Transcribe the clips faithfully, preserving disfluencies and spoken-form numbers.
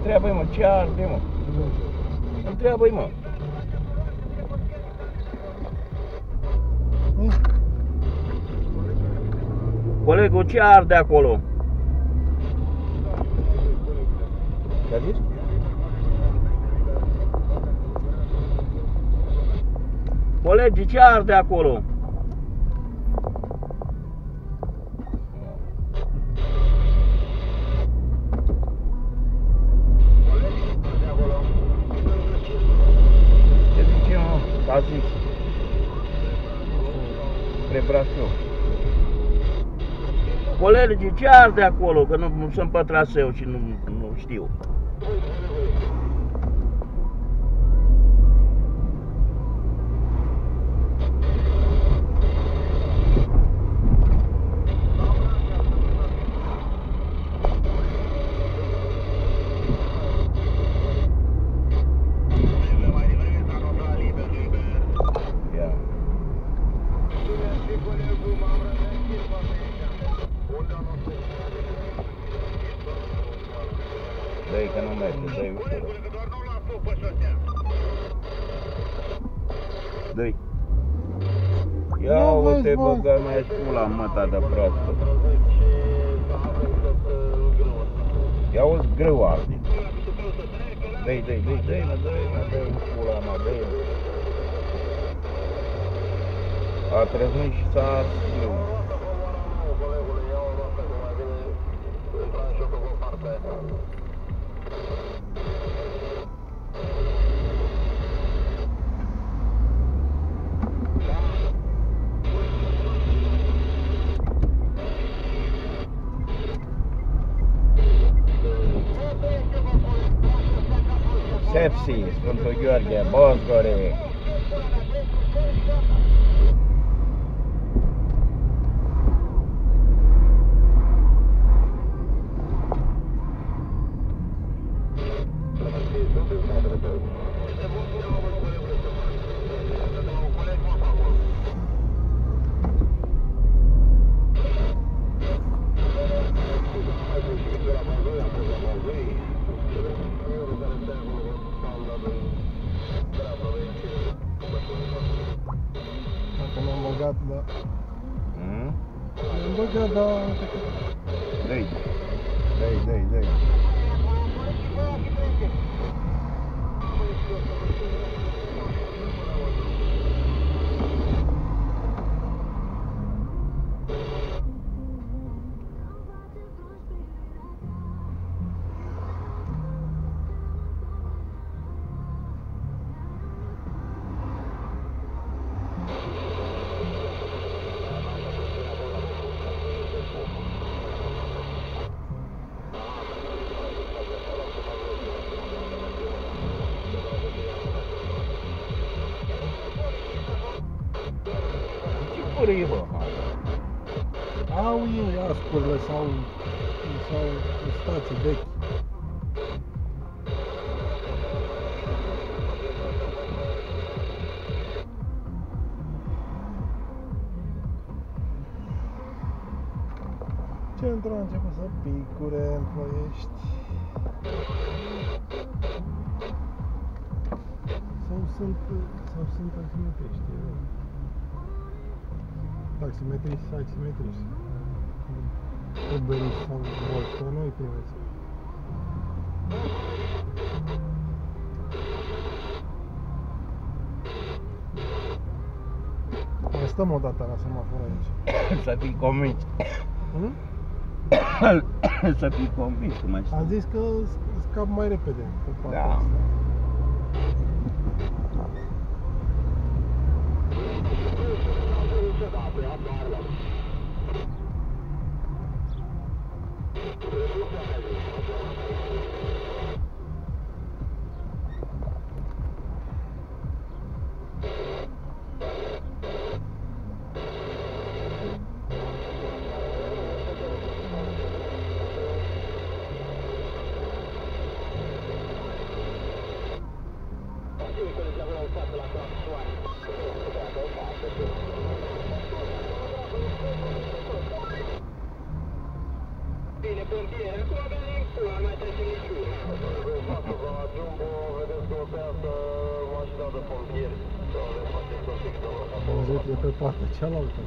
Întreabă-i, mă, ce arde, mă? Întreabă-i, mă. Colegul, ce arde acolo? Ce-a zis? Colegi, ce arde acolo? Ce zice, mă? A zis. Spre Brașov. Colegi, ce arde acolo? Că nu, nu sunt pe traseu și nu, nu știu. Dă-i că nu merge, dă-i ușor. Dă-i. Ia uite, băga mea pula măta de proastă. Ia uzi greu arde. Dă-i, dă-i, dă-i, dă-i, mă, dă-i, mă, dă-i pula mea, dă-i. A trăznit și s-a ars greu. Sepsi, Sfântul Gheorghe, Bosgore. M-am băgat, da. Mm? M-am băgat, da. Dă-i, dă-i, dă-i, dă-i. Părâie, bă. Au ei ascurile sau, sau stații vechi. Centrul a început să picure în Ploiești. Sau sunt, sau sunt taximetriști. Taximetriști, taximetriști. Uberiști sau Volt, că nu-i primeți. Mai stăm o dată la semafor aici. Să fii convins. Hmm? Să fii convins, cum mai Am zis că scap mai repede pe partea da. asta. Bine, pompieri, acum avem Auzit, e pe partea cealaltă.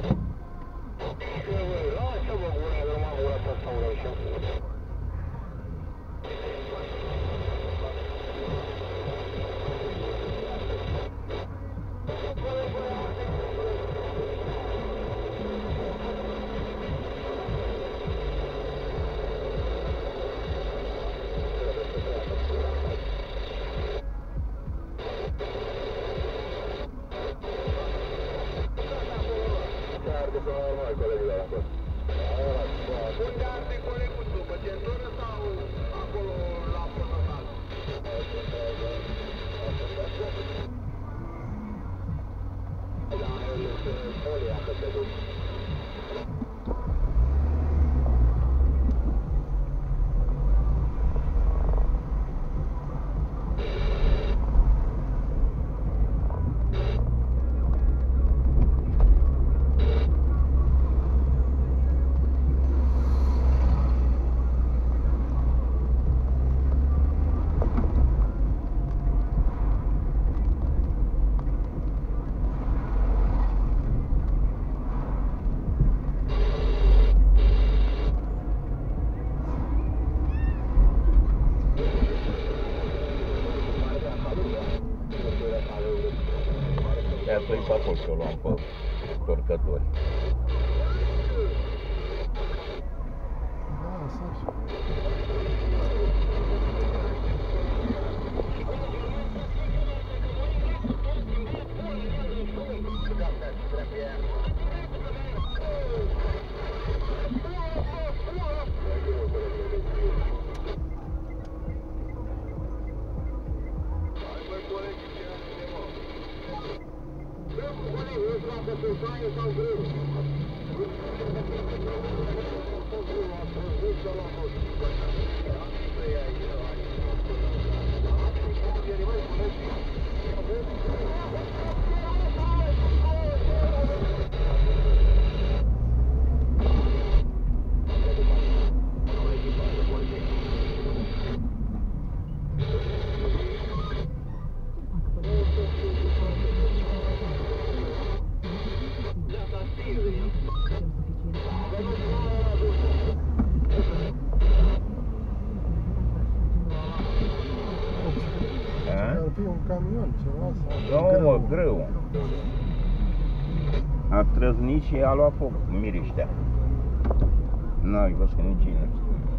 Ia să-i pe acolo și o luam pe torcători. Da, lăsa așa. Ar fi un camion, ceva sau... Nu, mă, greu. A trăznit și a luat foc, miriștea. N-ai văzut că nici ei nu știu.